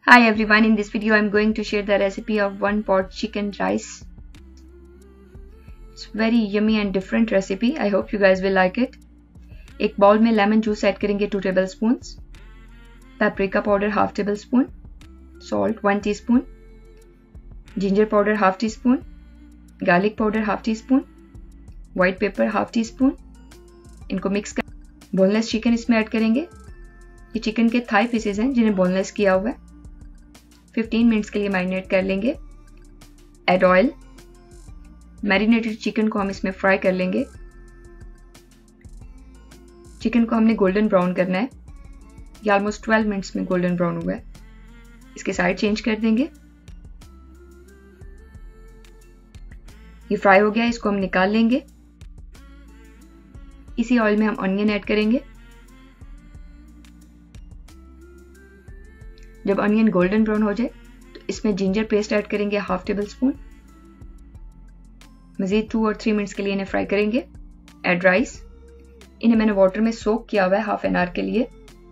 Hi everyone, in this video I'm going to share the recipe of one pot chicken rice. It's very yummy and different recipe. I hope you guys will like it. एक bowl में lemon juice add करेंगे 2 tablespoons, paprika powder half tablespoon, salt 1 teaspoon, ginger powder half teaspoon, garlic powder half teaspoon, white pepper half teaspoon. इनको mix कर boneless chicken इसमें add करेंगे. ये chicken के Thai pieces हैं जिन्हें बोनलेस किया हुआ है. 15 मिनट्स के लिए मैरिनेट कर लेंगे. Add oil. मैरिनेटेड चिकन को हम इसमें फ्राई कर लेंगे. चिकन को हमने गोल्डन ब्राउन करना है. ये ऑलमोस्ट 12 मिनट्स में गोल्डन ब्राउन हुआ है. इसके साइड चेंज कर देंगे. ये फ्राई हो गया, इसको हम निकाल लेंगे. इसी ऑयल में हम ऑनियन ऐड करेंगे. जब ऑनियन गोल्डन ब्राउन हो जाए तो इसमें जिंजर पेस्ट ऐड करेंगे हाफ टेबल स्पून. मजीद 2 और 3 मिनट्स के लिए इन्हें फ्राई करेंगे. Add rice. इन्हें मैंने वाटर में सोक किया हुआ है हाफ एन आवर के लिए.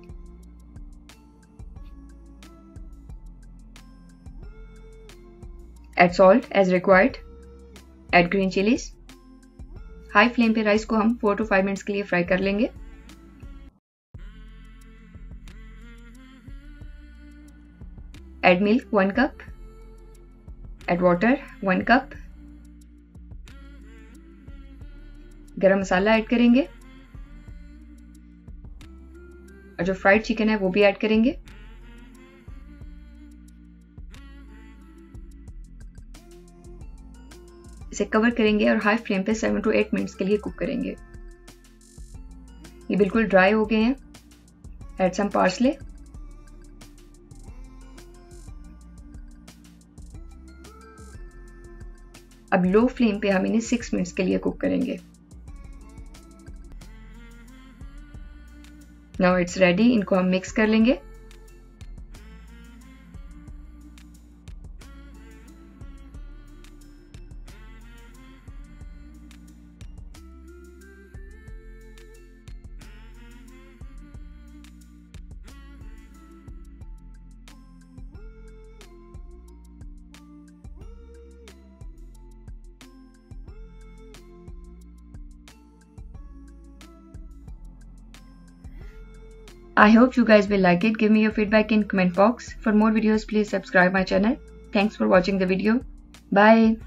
Add salt as required. Add green chillies. High flame पे राइस को हम 4 to 5 मिनट्स के लिए फ्राई कर लेंगे. Add milk 1 cup. Add water 1 cup. गरम मसाला ऐड करेंगे और जो फ्राइड चिकन है वो भी ऐड करेंगे. इसे कवर करेंगे और हाई फ्लेम पे 7 to 8 मिनट्स के लिए कुक करेंगे. ये बिल्कुल ड्राई हो गए हैं. Add some parsley. अब लो फ्लेम पे हम इन्हें 6 मिनट्स के लिए कुक करेंगे. Now it's ready. इनको हम मिक्स कर लेंगे. I hope you guys will like it. Give me your feedback in comment box. For more videos, please subscribe my channel. Thanks for watching the video. Bye.